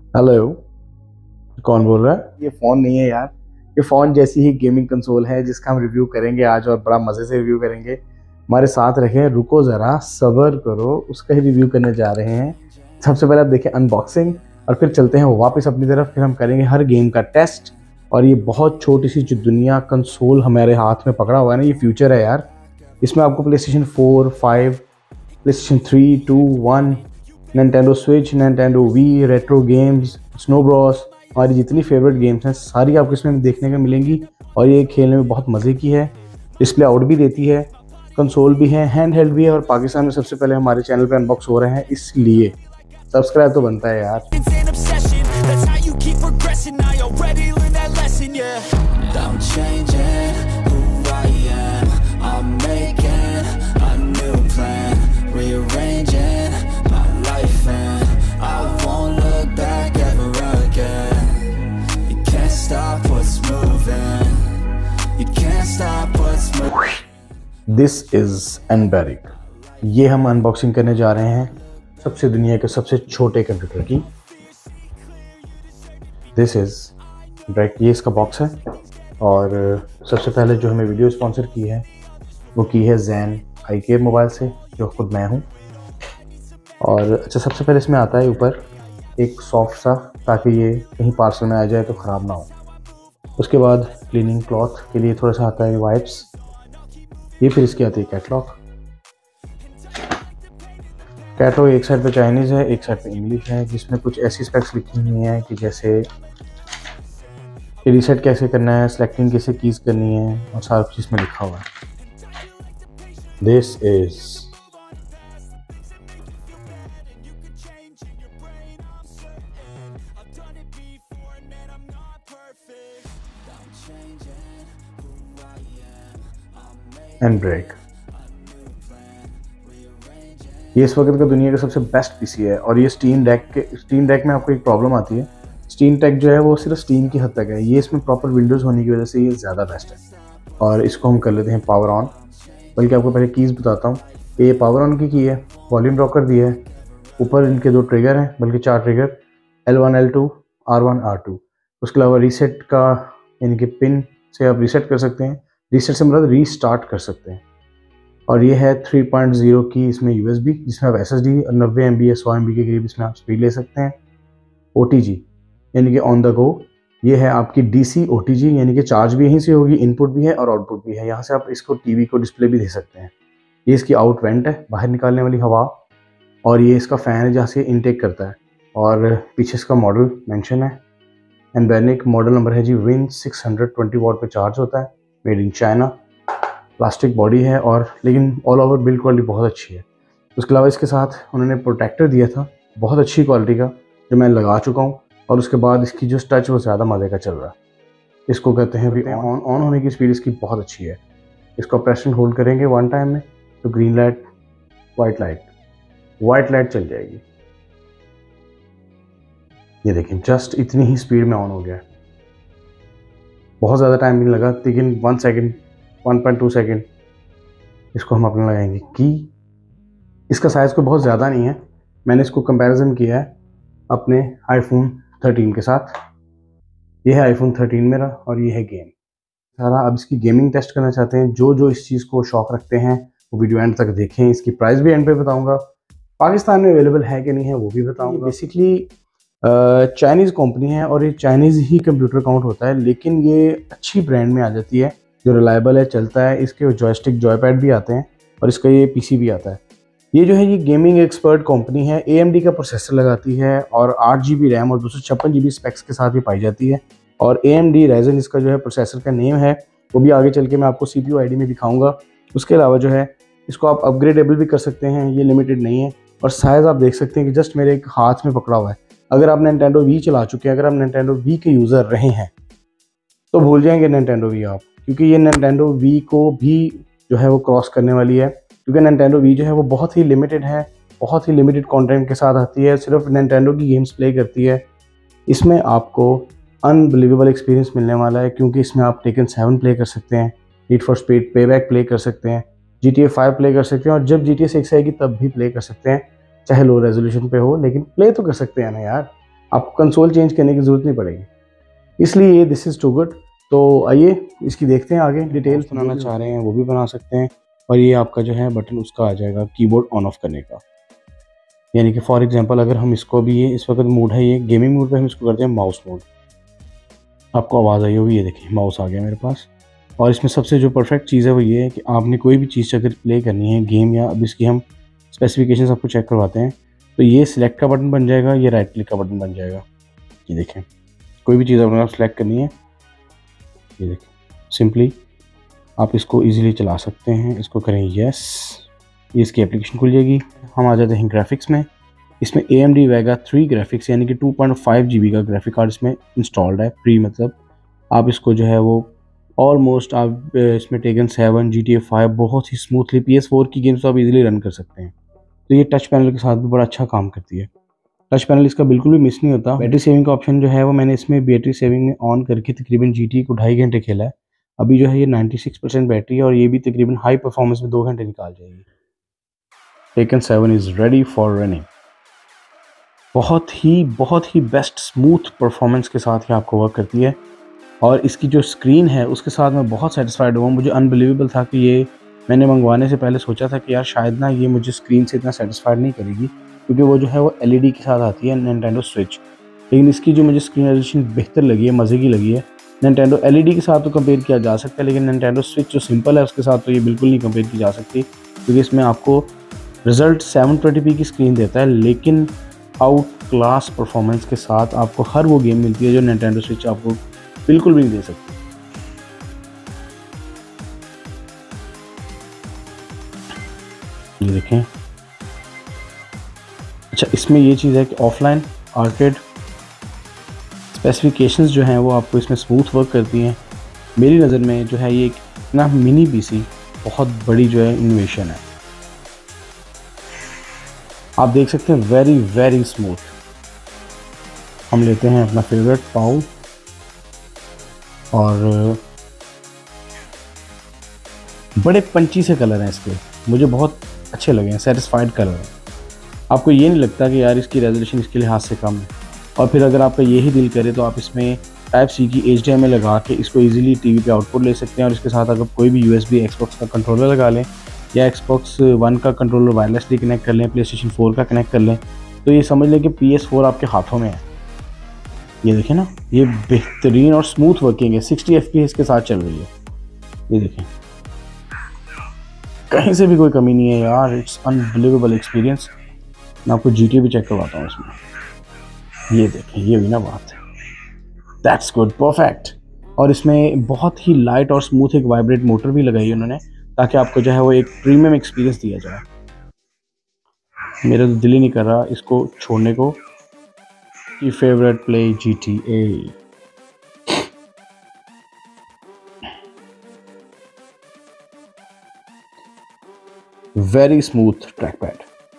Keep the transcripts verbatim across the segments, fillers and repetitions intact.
Hello. कौन बोल रहा है? ये फ़ोन नहीं है यार, ये फ़ोन जैसी ही गेमिंग कंसोल है जिसका हम रिव्यू करेंगे आज और बड़ा मज़े से रिव्यू करेंगे। हमारे साथ रखें, रुको ज़रा सब्र करो, उसका ही रिव्यू करने जा रहे हैं। सबसे पहले आप देखें अनबॉक्सिंग और फिर चलते हैं वापस अपनी तरफ, फिर हम करेंगे हर गेम का टेस्ट। और ये बहुत छोटी सी जो दुनिया कंसोल हमारे हाथ में पकड़ा हुआ है ना, ये फ्यूचर है यार। इसमें आपको PlayStation four, five, PlayStation three, two, one, Nintendo Switch, Nintendo Wii, retro games, Snow Bros, हमारी जितनी फेवरेट गेम्स हैं सारी आपको इसमें देखने को मिलेंगी। और ये खेलने में बहुत मज़े की है। डिस्प्ले आउट भी देती है, कंसोल भी है, हैंड हेल्ड भी है और पाकिस्तान में सबसे पहले हमारे चैनल पे अनबॉक्स हो रहे हैं, इसलिए सब्सक्राइब तो बनता है यार। This is Anbernic. ये हम अनबॉक्सिंग करने जा रहे हैं सबसे दुनिया के सबसे छोटे कंप्यूटर की। दिस इज ब्रेक, ये इसका बॉक्स है। और सबसे पहले जो हमें वीडियो स्पॉन्सर की है वो की है जैन आई के मोबाइल से, जो खुद मैं हूँ। और अच्छा, सबसे पहले इसमें आता है ऊपर एक सॉफ्ट सा, ताकि ये कहीं पार्सल में आ जाए तो ख़राब ना हो। उसके बाद क्लीनिंग क्लॉथ के लिए थोड़ा सा आता है वाइप्स। ये फिर इसकी आती है कैटलॉग। कैटलॉग एक साइड पे चाइनीज़ है, एक साइड पे इंग्लिश है, जिसमें कुछ ऐसी स्पेक्स लिखी हुई हैं कि जैसे कि रीसेट कैसे करना है, सेलेक्टिंग कैसे कीज़ करनी है, और सारा कुछ इसमें लिखा हुआ है। This is and break. ये इस वक्त का दुनिया का सबसे बेस्ट पीसी है। और ये स्टीम डेक के स्टीम डेक में आपको एक प्रॉब्लम आती है, स्टीम डेक जो है वो सिर्फ स्टीम की हद तक है। ये इसमें प्रॉपर विंडोज़ होने की वजह से ये ज़्यादा बेस्ट है। और इसको हम कर लेते हैं पावर ऑन। बल्कि आपको पहले कीज़ बताता हूँ। ये पावर ऑन की की है, वॉल्यूम रॉकर दिया है, ऊपर इनके दो ट्रिगर हैं, बल्कि चार trigger, L one, L two, R one, R two. उसके अलावा रीसेट का इनके पिन से आप रीसेट कर सकते हैं। रीसेट से मतलब रीस्टार्ट कर सकते हैं। और ये है थ्री पॉइंट ज़ीरो की इसमें यूएसबी, जिसमें आप एसएसडी नब्बे एम बी या सौ एम बी के करीब इसमें आप स्पीड ले सकते हैं। ओटीजी यानी कि ऑन द गो, ये है आपकी डीसी ओटीजी, यानी कि चार्ज भी यहीं से होगी, इनपुट भी है और आउटपुट भी है। यहाँ से आप इसको टीवी को डिस्प्ले भी दे सकते हैं। ये इसकी आउट वेंट है, बाहर निकालने वाली हवा। और ये इसका फ़ैन है जहाँ से इनटेक करता है। और पीछे इसका मॉडल मेंशन है, एनबेरिक मॉडल नंबर है G win six hundred twenty watt पे चार्ज होता है, made in China. Plastic body है और लेकिन ऑल ओवर बिल्ड क्वालिटी बहुत अच्छी है। उसके अलावा इसके साथ उन्होंने प्रोटेक्टर दिया था बहुत अच्छी क्वालिटी का, जो मैं लगा चुका हूँ। और उसके बाद इसकी जो टच वो ज़्यादा मज़े का चल रहा है। इसको कहते हैं अभी ऑन ऑन होने की स्पीड इसकी बहुत अच्छी है। इसको प्रेस एंड होल्ड करेंगे वन टाइम में तो green light, white light, white light चल जाएगी। ये देखें, जस्ट इतनी ही स्पीड में ऑन हो गया। बहुत ज़्यादा टाइम नहीं लगा, लेकिन one second, one point two second इसको हम अपने लगाएंगे की। इसका साइज़ कोई बहुत ज़्यादा नहीं है। मैंने इसको कंपैरिजन किया है अपने आईफोन थर्टीन के साथ। ये है आईफोन थर्टीन मेरा और ये है गेम सारा। अब इसकी गेमिंग टेस्ट करना चाहते हैं, जो जो इस चीज़ को शौक रखते हैं वो वीडियो एंड तक देखें। इसकी प्राइस भी एंड पे बताऊँगा, पाकिस्तान में अवेलेबल है कि नहीं है वो भी बताऊँगा। बेसिकली चाइनीज़ कंपनी है और ये चाइनीज़ ही कंप्यूटर काउंट होता है, लेकिन ये अच्छी ब्रांड में आ जाती है जो रिलायबल है, चलता है। इसके जॉयस्टिक जॉयपैड भी आते हैं और इसका ये पीसी भी आता है। ये जो है ये गेमिंग एक्सपर्ट कंपनी है, एएमडी का प्रोसेसर लगाती है और आठ जी बी रैम और दो सौ छप्पन जी बी स्पेक्स के साथ ये पाई जाती है। और एएमडी राइजन इसका जो है प्रोसेसर का नेम है, वो भी आगे चल के मैं आपको सीपीयू आईडी में दिखाऊंगा। उसके अलावा जो है इसको आप अपग्रेडेबल भी कर सकते हैं, ये लिमिटेड नहीं है। और साइज़ आप देख सकते हैं कि जस्ट मेरे एक हाथ में पकड़ा हुआ है। अगर आप निंटेंडो वी चला चुके हैं, अगर आप निंटेंडो वी के यूज़र रहे हैं तो भूल जाएंगे निंटेंडो वी आप, क्योंकि ये निंटेंडो वी को भी जो है वो क्रॉस करने वाली है। क्योंकि निंटेंडो वी जो है वो बहुत ही लिमिटेड है, बहुत ही लिमिटेड कंटेंट के साथ आती है, सिर्फ निंटेंडो की गेम्स प्ले करती है। इसमें आपको अनबिलीवेबल एक्सपीरियंस मिलने वाला है, क्योंकि इसमें आप टेकन सेवन प्ले कर सकते हैं, need for speed payback play कर सकते हैं, G T A five play कर सकते हैं, और जब जी टी ए सिक्स आएगी तब भी प्ले कर सकते हैं, चाहे लो रेजोल्यूशन पे हो, लेकिन प्ले तो कर सकते हैं ना यार। आपको कंसोल चेंज करने की ज़रूरत नहीं पड़ेगी, इसलिए दिस इज़ टू गुड। तो आइए इसकी देखते हैं आगे डिटेल। बनाना चाह रहे हैं वो भी बना सकते हैं, और ये आपका जो है बटन उसका आ जाएगा कीबोर्ड ऑन ऑफ करने का। यानी कि फॉर एग्जांपल अगर हम इसको भी, ये इस वक्त मूड है ये गेमिंग मूड पे, हम इसको करते हैं माउस मोड। आपको आवाज़ आई होगी, ये देखिए माउस आ गया मेरे पास। और इसमें सबसे जो परफेक्ट चीज़ है वो ये है कि आपने कोई भी चीज़ अगर प्ले करनी है गेम, या अब इसकी हम स्पेसिफिकेशन आपको चेक करवाते हैं, तो ये सिलेक्ट का बटन बन जाएगा, ये राइट क्लिक का बटन बन जाएगा। ये देखें, कोई भी चीज़ आपने सेलेक्ट करनी है, ये देखें सिंपली आप इसको इजीली चला सकते हैं। इसको करें यस, ये इसकी एप्लीकेशन खुल जाएगी। हम आ जाते हैं ग्राफिक्स में। इसमें A M D Vega three graphics यानी कि two point five G B का ग्राफिक कार्ड इसमें इंस्टॉल्ड है, प्री मतलब। आप इसको जो है वो ऑलमोस्ट आप इसमें Tekken seven, G T A five बहुत ही स्मूथली, पी एस फोर की गेम्स तो आप इजीली रन कर सकते हैं। तो ये टच पैनल के साथ भी बड़ा अच्छा काम करती है। टच पैनल इसका बिल्कुल भी मिस नहीं होता। बैटरी सेविंग का ऑप्शन जो है वो मैंने इसमें बैटरी सेविंग में ऑन करके तकरीबन जी टी ए को ढाई घंटे खेला है। अभी जो है ये नाइन्टी सिक्स परसेंट बैटरी है, और ये भी तकरीबन हाई परफॉर्मेंस में दो घंटे निकाल जाएगी। Tekken seven is ready for running. बहुत ही बहुत ही बेस्ट स्मूथ परफॉर्मेंस के साथ ही आपको वर्क करती है, और इसकी जो स्क्रीन है उसके साथ मैं बहुत सेटिस्फाइड हुआ। मुझे अनबिलीवेबल था कि ये मैंने मंगवाने से पहले सोचा था कि यार शायद ना ये मुझे स्क्रीन से इतना सेटिस्फाइड नहीं करेगी, क्योंकि वो जो है वो एल ई डी के साथ आती है निंटेंडो स्विच। लेकिन इसकी जो मुझे स्क्रीन रेजोल्यूशन बेहतर लगी है, मज़े की लगी है। निंटेंडो एल ई डी के साथ तो कंपेयर किया जा सकता है, लेकिन निंटेंडो स्विच जो सिंपल है उसके साथ तो ये बिल्कुल नहीं कंपेयर की जा सकती, क्योंकि इसमें आपको रिजल्ट सेवन ट्वेंटी पी की स्क्रीन देता है, लेकिन आउट क्लास परफॉर्मेंस के साथ आपको हर वो गेम मिलती है जो निंटेंडो स्विच आपको बिल्कुल भी नहीं दे सकती। ये देखें। अच्छा, इसमें ये चीज़ है कि ऑफलाइन आर्केड स्पेसिफिकेशंस जो हैं वो आपको इसमें स्मूथ वर्क करती हैं। मेरी नज़र में जो है ये एक ना मिनी पीसी बहुत बड़ी जो है इनोवेशन है। आप देख सकते हैं वेरी वेरी स्मूथ। हम लेते हैं अपना फेवरेट पाउ, और बड़े पंची से कलर हैं इसके, मुझे बहुत अच्छे लगे हैं, सेटिस्फाइड कलर है। आपको ये नहीं लगता कि यार इसकी रेजोल्यूशन इसके लिहाज से कम है। और फिर अगर आपका यही दिल करे तो आप इसमें टाइप सी की एच डी एम आई लगा के इसको इजीली टीवी पे आउटपुट ले सकते हैं, और इसके साथ अगर कोई भी यूएसबी एक्सबॉक्स का कंट्रोलर लगा लें, या एक्सबॉक्स वन का कंट्रोलर वायरलेसली कनेक्ट कर लें, प्ले स्टेशन फोर का कनेक्ट कर लें, तो ये समझ लें कि पी एस फोर आपके हाथों में है। ये देखें ना, ये बेहतरीन और स्मूथ वर्किंग है, सिक्सटी एफ पी एस के साथ चल रही है। ये देखें, कहीं से भी कोई कमी नहीं है यार, इट्स अनबिलीवेबल एक्सपीरियंस। मैं आपको जी टी भी चेक करवाता हूँ इसमें। ये देखें, ये हुई ना बात, दैट्स गुड, परफेक्ट। और इसमें बहुत ही लाइट और स्मूथ एक वाइब्रेट मोटर भी लगाई है उन्होंने, ताकि आपको जो है वो एक प्रीमियम एक्सपीरियंस दिया जाए। मेरा तो दिल ही नहीं कर रहा इसको छोड़ने को। की favourite play G T A. Very smooth track pad.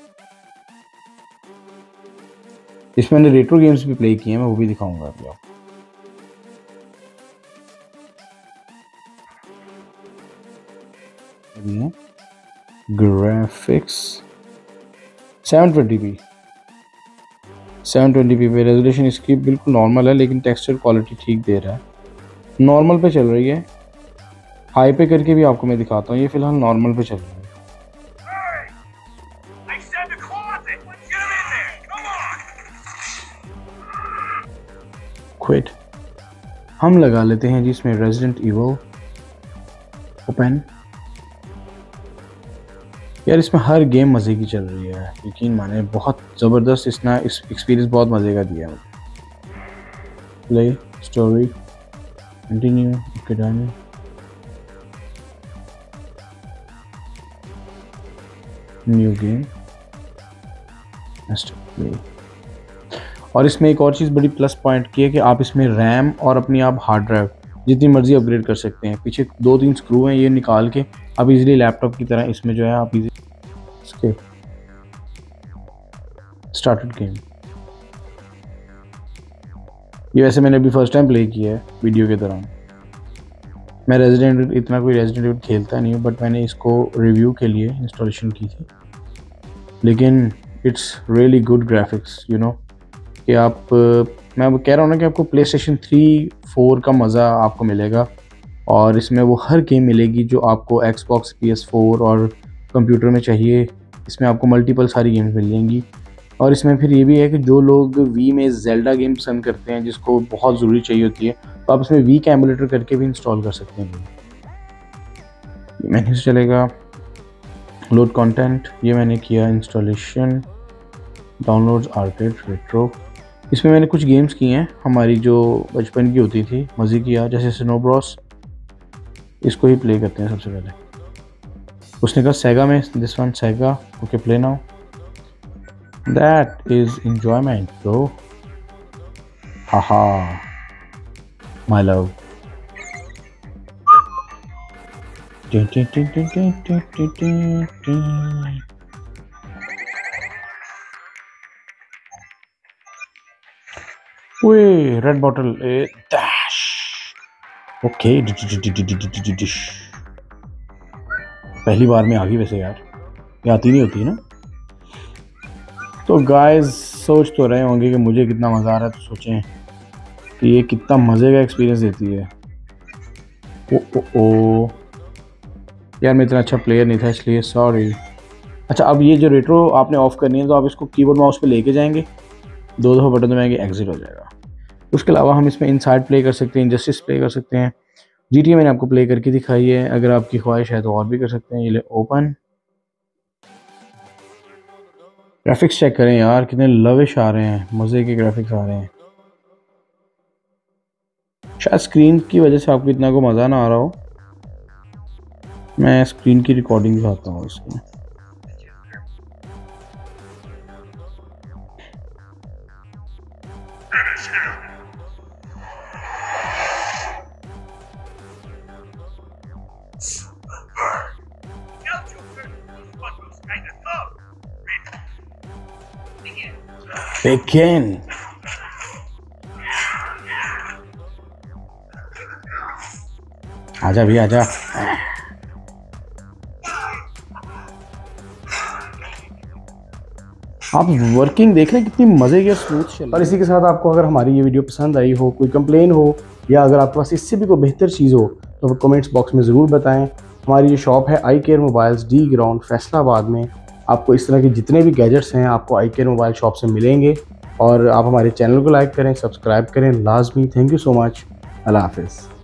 इसमें मैंने रेट्रो गेम्स भी प्ले किए हैं, मैं वो भी दिखाऊंगा अभी आपको। Graphics seven twenty P seven twenty P पे रेजोल्यूशन इसकी बिल्कुल नॉर्मल है, लेकिन टेक्सचर क्वालिटी ठीक दे रहा है। नॉर्मल पे चल रही है, हाई पे करके भी आपको मैं दिखाता हूँ। ये फिलहाल नॉर्मल पे चल रही है। क्विट हम लगा लेते हैं जी इसमें रेजिडेंट इवल ओपन। यार इसमें हर गेम मज़े की चल रही है, यकीन माने बहुत ज़बरदस्त इसने इस एक्सपीरियंस बहुत मज़े का दिया है। Play story continue academy new game play. और इसमें एक और चीज़ बड़ी प्लस पॉइंट की है कि आप इसमें रैम और अपनी आप हार्ड ड्राइव जितनी मर्जी अपग्रेड कर सकते हैं। पीछे दो तीन स्क्रू हैं, ये निकाल के आप इजीली लैपटॉप की तरह इसमें जो है आप इजी स्किप स्टार्टेड गेम। ये वैसे मैंने अभी फर्स्ट टाइम प्ले किया है वीडियो के दौरान। मैं रेजिडेंट इतना कोई रेजिडेंट इवल खेलता नहीं हूँ, बट मैंने इसको रिव्यू के लिए इंस्टॉलेशन की थी। लेकिन it's really good graphics, you know कि आप, मैं वो कह रहा हूँ ना कि आपको प्ले स्टेशन थ्री फोर का मज़ा आपको मिलेगा, और इसमें वो हर गेम मिलेगी जो आपको एक्सबॉक्स पी एस फोर और कंप्यूटर में चाहिए। इसमें आपको मल्टीपल सारी गेम्स मिल जाएंगी। और इसमें फिर ये भी है कि जो लोग वी में जेल्डा गेम पसंद करते हैं, जिसको बहुत ज़रूरी चाहिए होती है, तो आप इसमें वी का एमुलेटर करके भी इंस्टॉल कर सकते हैं। मेन्यू से चलेगा, लोड कंटेंट, ये मैंने किया, इंस्टॉलेशन, डाउनलोड्स, आर्केड, रेट्रो। इसमें मैंने कुछ गेम्स की हैं हमारी जो बचपन की होती थी, मज़े किया, जैसे स्नो ब्रॉस। इसको ही प्ले करते हैं सबसे पहले। उसने कहा सेगा में, this one Sega, okay play now, that is enjoyment bro, हाहा माय लव। ओए red bottle, a dash, okay. पहली बार में आ गई वैसे यार, ये आती नहीं होती है ना। तो गाइस सोच तो रहे होंगे कि मुझे कितना मज़ा आ रहा है, तो सोचें कि ये कितना मज़े का एक्सपीरियंस देती है। ओ ओ ओ यार मैं इतना अच्छा प्लेयर नहीं था, इसलिए सॉरी। अच्छा, अब ये जो रेट्रो आपने ऑफ़ करनी है, तो आप इसको कीबोर्ड माउस पे लेके जाएंगे, दो दफ़ा बटन दबाएंगे, एग्जिट हो जाएगा। उसके अलावा हम इसमें इनसाइड प्ले कर सकते हैं, इंजस्टिस प्ले कर सकते हैं, जी टी ए मैंने आपको प्ले करके दिखाई है। अगर आपकी ख्वाहिश है तो और भी कर सकते हैं। ये ले ओपन, ग्राफिक्स चेक करें यार, कितने लविश आ रहे हैं, मज़े के ग्राफिक्स आ रहे हैं। शायद स्क्रीन की वजह से आपको इतना को मज़ा ना आ रहा हो, मैं स्क्रीन की रिकॉर्डिंग दिखाता हूँ इसमें। Begin. आजा भी आजा। आप वर्किंग देख रहे हैं कितनी मज़े की स्मूथ चल। और इसी के साथ आपको अगर हमारी ये वीडियो पसंद आई हो, कोई कंप्लेन हो, या अगर आपके पास इससे भी कोई बेहतर चीज़ हो, तो कमेंट्स बॉक्स में ज़रूर बताएं। हमारी ये शॉप है I care mobiles, D ground, Faisalabad में। आपको इस तरह के जितने भी गैजेट्स हैं आपको आई केयर मोबाइल शॉप से मिलेंगे। और आप हमारे चैनल को लाइक करें, सब्सक्राइब करें लाजमी। Thank you so much. अल्लाह हाफिज़।